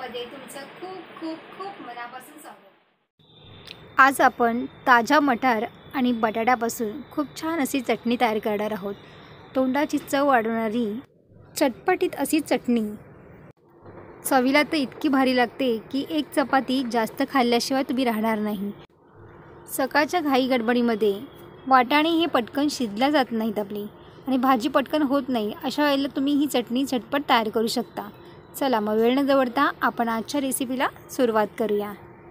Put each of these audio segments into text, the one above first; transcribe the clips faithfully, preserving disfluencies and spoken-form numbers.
रेसिपीमध्ये तुमचं खूप खूप खूप मनापासून स्वागत। आज आपण ताजा मटार आणि बटाट्यापासून खूप छान अशी चटणी तयार करणार आहोत। तोंडाची चव वाढवणारी चटपटीत अशी चटणी चवीला तर इतकी भारी लागते की एक चपाती जास्त खाल्ल्याशिवाय तुम्ही राहणार नाही। सकाळच्या घाई गडबडीमध्ये वाटाणे हे पटकन शिजल्या जात नाहीत आपली आणि भाजी पटकन होत नाही, अशा वेळेला तुम्ही ही चटणी झटपट तयार करू शकता। चला मग वेळ न दवडता आपण आजच्या रेसिपीला सुरुवात करूया।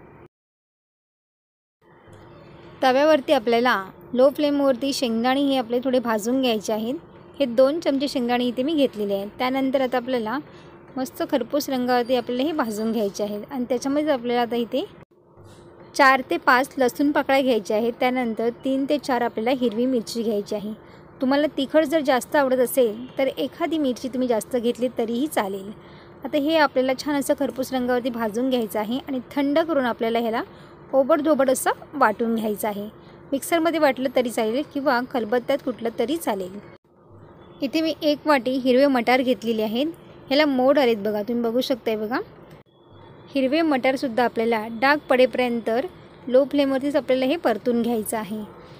तव्यावरती आपल्याला लो फ्लेमवरती शेंगदाणे हे आपले थोडे भाजून घ्यायचे आहेत। हे दोन चमचे शेंगदाणे इथे मी घेतलेले आहेत। त्यानंतर आता आपल्याला मस्त खरपूस रंगावरती आपल्याला हे भाजून घ्यायचे आहेत आणि त्याच्यामध्ये आपल्याला आता इथे चार ते पाच लसूण पाकळ्या घ्यायच्या आहेत। त्यानंतर तीन ते चार आपल्याला हिरवी मिरची घ्यायची आहे। तुम्हाला तिखट जर जास्त आवडत असेल तर एखादी मिरची तुम्ही जास्त घेतली तरीही चालेल। आता हे आपल्याला छान असं खरपूस रंगावरती भाजून घ्यायचं आहे आणि थंड करून आपल्याला ह्याला ओबडधोबड असं वाटून घ्यायचं आहे। मिक्सरमध्ये वाटलं तरी चालेल किंवा खलबत्त्यात कुटलं तरी चालेल। इथे मी एक वाटी हिरवे मटार घेतलेले आहेत। ह्याला मोड आलेत बघा, तुम्ही बघू शकताय बघा। हिरवे मटारसुद्धा आपल्याला डाग पडेपर्यंत लो फ्लेमवरतीच आपल्याला हे परतून घ्यायचं आहे।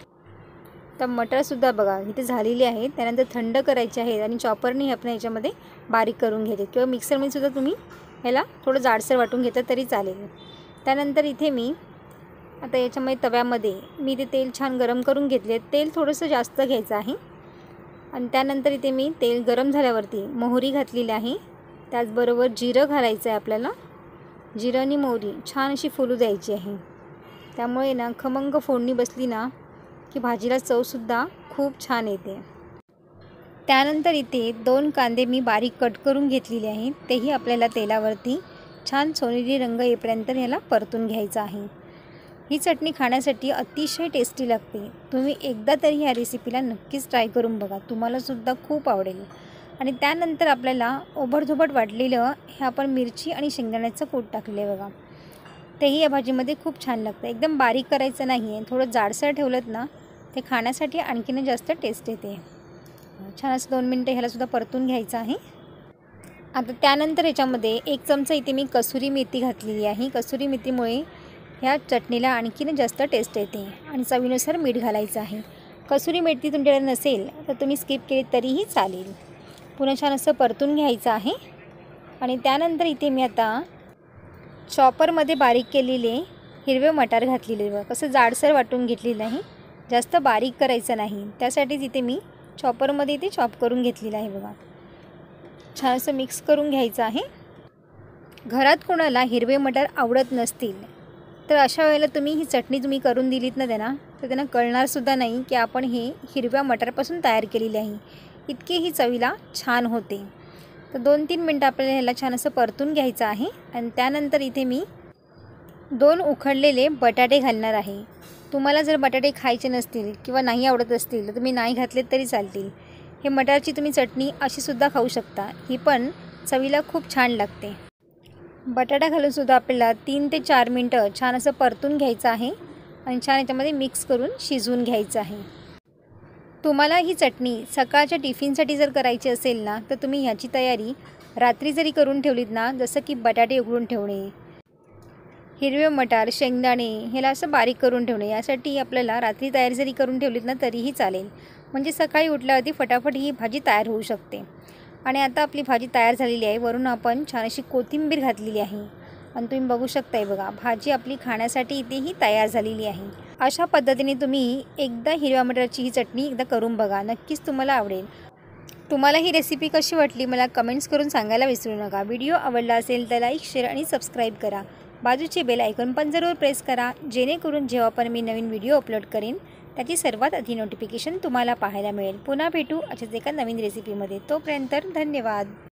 तर मटारसुद्धा बघा इथे झालेली आहे। त्यानंतर थंड करायचे आहेत आणि चॉपरने आपण याच्यामध्ये बारीक करून घेते किंवा मिक्सरमध्ये सुद्धा तुम्ही ह्याला थोडं जाडसर वाटून घेतलं तरी चालेल। त्यानंतर इथे मी आता याच्यामध्ये तव्यामध्ये मी ते तेल छान गरम करून घेतले। तेल थोडंसं जास्त घ्यायचं आहे आणि त्यानंतर इथे मी तेल गरम झाल्यावरती मोहरी घातलेली आहे। त्याचबरोबर जिरं घालायचं आहे आपल्याला। जिरं आणि मोहरी छान अशी फुलू द्यायची आहे, त्यामुळे ना खमंग फोडणी बसली ना की भाजीला चवसुद्धा खूप छान येते। त्यानंतर इथे दोन कांदे मी बारीक कट करून घेतलेले आहेत, तेही आपल्याला तेलावरती छान सोनेरी रंग येईपर्यंत ह्याला परतून घ्यायचं आहे। ही चटणी खाण्यासाठी अतिशय टेस्टी लागते। तुम्ही एकदा तरी ह्या रेसिपीला नक्कीच ट्राय करून बघा, तुम्हालासुद्धा खूप आवडेल। आणि त्यानंतर आपल्याला ओबडधोबड वाटलेलं हे आपण मिरची आणि शेंगदाण्याचं कूट टाकले बघा, तेही या भाजीमध्ये खूप छान लागतं। एकदम बारीक करायचं नाही आहे, थोडं जाडसर ठेवलं ना ते खाण्यासाठी आणखीन जास्त टेस्ट येते। छान असं दोन मिनटं ह्यालासुद्धा परतून घ्यायचं आहे। आता त्यानंतर याच्यामध्ये एक चमचा इथे मी कसुरी मेथी घातलेली आहे। कसुरी मेथीमुळे ह्या चटणीला आणखीन जास्त टेस्ट येते आणि चवीनुसार मीठ घालायचं आहे। कसुरी मेथी तुमच्याकडे नसेल तर तुम्ही स्किप केली तरीही चालेल। पुन्हा छान असं परतून घ्यायचं आहे आणि त्यानंतर इथे मी आता चॉपरमध्ये बारीक केलेले हिरवे मटार घातलेले बघा, कसं जाडसर वाटून घेतलेलं आहे, जास्त बारीक करायचं नाही। त्यासाठीच इथे मी चॉपरमध्ये इथे चॉप करून घेतलेलं आहे बघा। छान असं मिक्स करून घ्यायचं आहे। घरात कोणाला हिरवे मटार आवडत नसतील तर अशा वेळेला तुम्ही ही चटणी तुम्ही करून दिलीत ना त्यांना, तर त्यांना कळणारसुद्धा नाही की आपण हे हिरव्या मटारपासून तयार केलेली आहे। इतकी ही चवीला छान होते। तर दोन तीन मिनटं आपल्याला ह्याला छान असं परतून घ्यायचं आहे आणि त्यानंतर इथे मी दोन उकडलेले बटाटे घालणार आहे। तुम्हाला जर बटाटे खायचे नसतील किंवा नाही आवडत असतील तर तुम्ही नाही घातलेत तरी चालतील। हे मटारची तुम्ही चटणी अशीसुद्धा खाऊ शकता, ही पण चवीला खूप छान लागते। बटाटा घालूनसुद्धा आपल्याला तीन ते चार मिनटं छान असं परतून घ्यायचं आहे आणि छान याच्यामध्ये मिक्स करून शिजवून घ्यायचं आहे। तुम्हाला ही चटणी सकाळच्या टिफिनसाठी जर करायची असेल ना तर तुम्ही ह्याची तयारी रात्री जरी करून ठेवलीत ना, जसं की बटाटे उकडून ठेवणे, हिरवे मटार, शेंगदाणे ह्याला असं बारीक करून ठेवणे, यासाठी आपल्याला रात्री तयारी जरी करून ठेवलीत ना तरीही चालेल। म्हणजे सकाळी उठल्यावरती फटाफट ही भाजी तयार होऊ शकते। आणि आता आपली भाजी तयार झालेली आहे। वरून आपण छान अशी कोथिंबीर घातलेली आहे आणि तुम्ही बघू शकताय बघा, भाजी आपली खाण्यासाठी इथेही तयार झालेली आहे। अशा पद्धतीने तुम्ही एकदा हिरव्या मटारची ही चटणी एकदा करून बघा, नक्कीच तुम्हाला आवडेल। तुम्हाला ही रेसिपी कशी वाटली मला कमेंट्स करून सांगायला विसरू नका। व्हिडिओ आवडला असेल तर लाईक, शेअर आणि सबस्क्राईब करा। बाजूचे बेल आयकॉन पण जरूर प्रेस करा, जेणेकरून जेव्हा पण मी नवीन व्हिडिओ अपलोड करेन त्याची सर्वात आधी नोटिफिकेशन तुम्हाला पाहायला मिळेल। पुन्हा भेटू अशाच एका नवीन रेसिपीमध्ये, तोपर्यंत धन्यवाद।